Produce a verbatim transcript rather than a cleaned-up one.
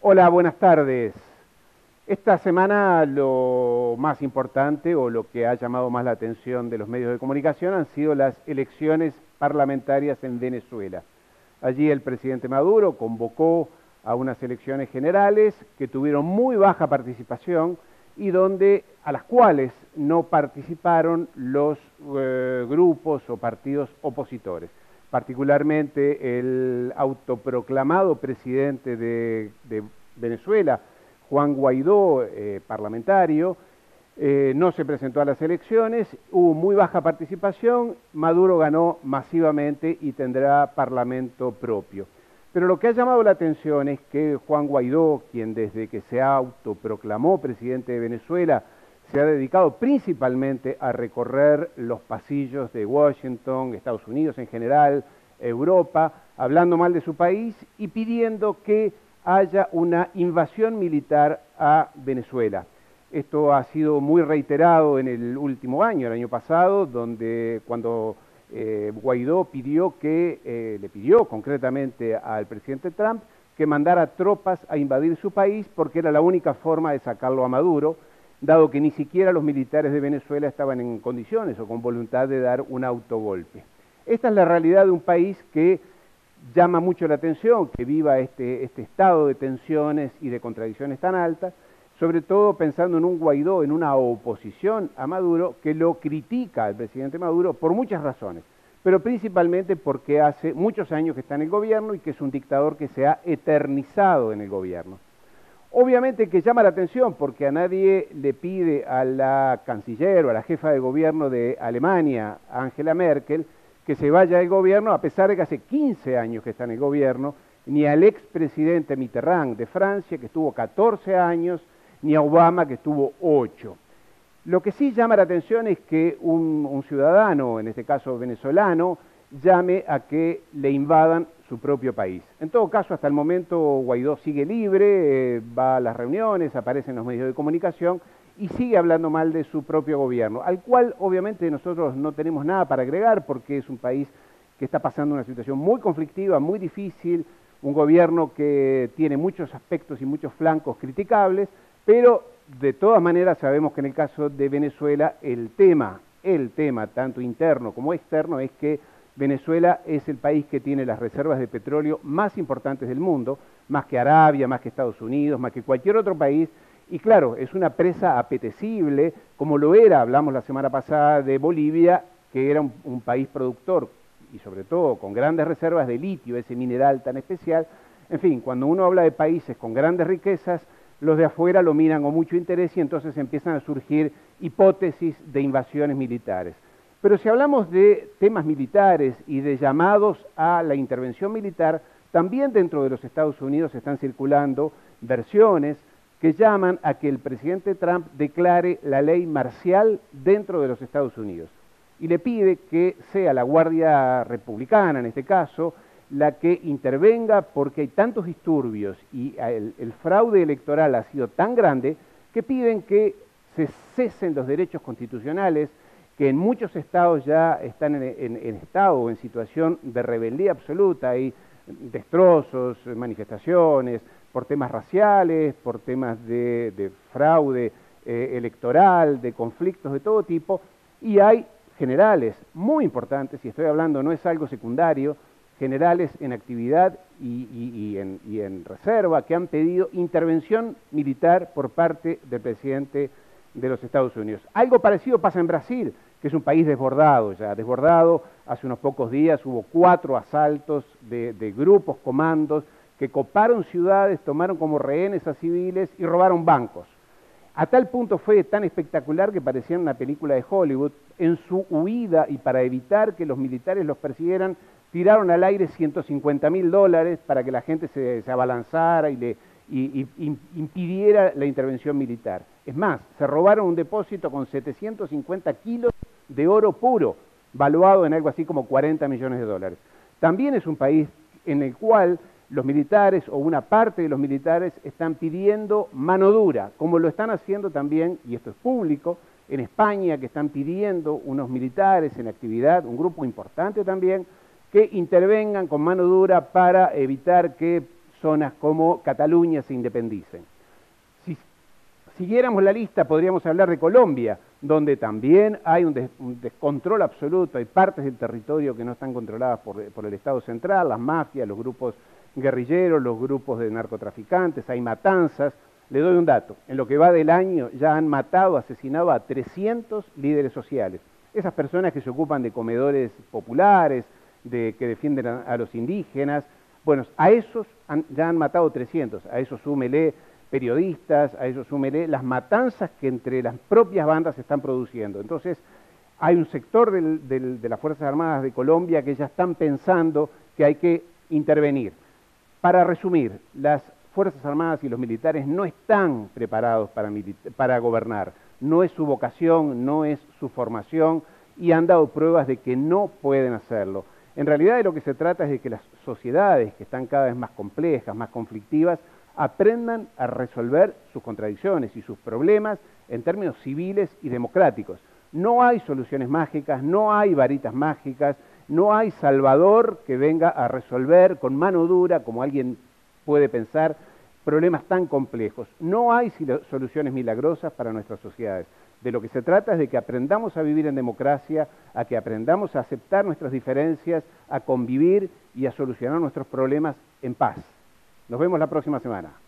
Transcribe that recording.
Hola, buenas tardes. Esta semana lo más importante o lo que ha llamado más la atención de los medios de comunicación han sido las elecciones parlamentarias en Venezuela. Allí el presidente Maduro convocó a unas elecciones generales que tuvieron muy baja participación y donde a las cuales no participaron los eh, grupos o partidos opositores. Particularmente el autoproclamado presidente de, de Venezuela, Juan Guaidó, eh, parlamentario, eh, no se presentó a las elecciones, hubo muy baja participación, Maduro ganó masivamente y tendrá parlamento propio. Pero lo que ha llamado la atención es que Juan Guaidó, quien desde que se autoproclamó presidente de Venezuela, se ha dedicado principalmente a recorrer los pasillos de Washington, Estados Unidos en general, Europa, hablando mal de su país y pidiendo que haya una invasión militar a Venezuela. Esto ha sido muy reiterado en el último año, el año pasado, donde cuando eh, Guaidó pidió que, eh, le pidió concretamente al presidente Trump que mandara tropas a invadir su país porque era la única forma de sacarlo a Maduro, dado que ni siquiera los militares de Venezuela estaban en condiciones o con voluntad de dar un autogolpe. Esta es la realidad de un país que llama mucho la atención, que viva este, este estado de tensiones y de contradicciones tan altas, sobre todo pensando en un Guaidó, en una oposición a Maduro, que lo critica al presidente Maduro por muchas razones, pero principalmente porque hace muchos años que está en el gobierno y que es un dictador que se ha eternizado en el gobierno. Obviamente que llama la atención porque a nadie le pide a la canciller o a la jefa de gobierno de Alemania, Angela Merkel, que se vaya del gobierno, a pesar de que hace quince años que está en el gobierno, ni al expresidente Mitterrand de Francia, que estuvo catorce años, ni a Obama, que estuvo ocho. Lo que sí llama la atención es que un, un ciudadano, en este caso venezolano, llame a que le invadan su propio país. En todo caso, hasta el momento Guaidó sigue libre, eh, va a las reuniones, aparece en los medios de comunicación y sigue hablando mal de su propio gobierno, al cual obviamente nosotros no tenemos nada para agregar porque es un país que está pasando una situación muy conflictiva, muy difícil, un gobierno que tiene muchos aspectos y muchos flancos criticables, pero de todas maneras sabemos que en el caso de Venezuela el tema, el tema tanto interno como externo es que Venezuela es el país que tiene las reservas de petróleo más importantes del mundo, más que Arabia, más que Estados Unidos, más que cualquier otro país, y claro, es una presa apetecible, como lo era, hablamos la semana pasada de Bolivia, que era un, un país productor, y sobre todo con grandes reservas de litio, ese mineral tan especial. En fin, cuando uno habla de países con grandes riquezas, los de afuera lo miran con mucho interés y entonces empiezan a surgir hipótesis de invasiones militares. Pero si hablamos de temas militares y de llamados a la intervención militar, también dentro de los Estados Unidos están circulando versiones que llaman a que el presidente Trump declare la ley marcial dentro de los Estados Unidos y le pide que sea la Guardia Republicana, en este caso, la que intervenga porque hay tantos disturbios y el, el fraude electoral ha sido tan grande que piden que se cesen los derechos constitucionales que en muchos estados ya están en, en, en estado o en situación de rebeldía absoluta, hay destrozos, manifestaciones por temas raciales, por temas de, de fraude eh, electoral, de conflictos de todo tipo, y hay generales muy importantes, y estoy hablando, no es algo secundario, generales en actividad y, y, y, en, y en reserva que han pedido intervención militar por parte del presidente de los Estados Unidos. Algo parecido pasa en Brasil, que es un país desbordado ya, desbordado. Hace unos pocos días hubo cuatro asaltos de, de grupos, comandos, que coparon ciudades, tomaron como rehenes a civiles y robaron bancos. A tal punto fue tan espectacular que parecía una película de Hollywood. En su huida y para evitar que los militares los persiguieran, tiraron al aire ciento cincuenta mil dólares para que la gente se, se abalanzara y le y, y, impidiera la intervención militar. Es más, se robaron un depósito con setecientos cincuenta kilos de oro puro, valuado en algo así como cuarenta millones de dólares. También es un país en el cual los militares o una parte de los militares están pidiendo mano dura, como lo están haciendo también, y esto es público, en España, que están pidiendo unos militares en actividad, un grupo importante también, que intervengan con mano dura para evitar que zonas como Cataluña se independicen. Si siguiéramos la lista, podríamos hablar de Colombia, donde también hay un, des un descontrol absoluto, hay partes del territorio que no están controladas por, por el Estado central, las mafias, los grupos guerrilleros, los grupos de narcotraficantes, hay matanzas. Le doy un dato, en lo que va del año ya han matado, asesinado a trescientos líderes sociales. Esas personas que se ocupan de comedores populares, de, que defienden a, a los indígenas, bueno, a esos han, ya han matado trescientos, a eso súmele periodistas, a eso súmele las matanzas que entre las propias bandas se están produciendo. Entonces, hay un sector del, del, de las Fuerzas Armadas de Colombia que ya están pensando que hay que intervenir. Para resumir, las Fuerzas Armadas y los militares no están preparados para, para gobernar, no es su vocación, no es su formación y han dado pruebas de que no pueden hacerlo. En realidad de lo que se trata es de que las sociedades, que están cada vez más complejas, más conflictivas, aprendan a resolver sus contradicciones y sus problemas en términos civiles y democráticos. No hay soluciones mágicas, no hay varitas mágicas, no hay salvador que venga a resolver con mano dura, como alguien puede pensar, problemas tan complejos. No hay soluciones milagrosas para nuestras sociedades. De lo que se trata es de que aprendamos a vivir en democracia, a que aprendamos a aceptar nuestras diferencias, a convivir y a solucionar nuestros problemas en paz. Nos vemos la próxima semana.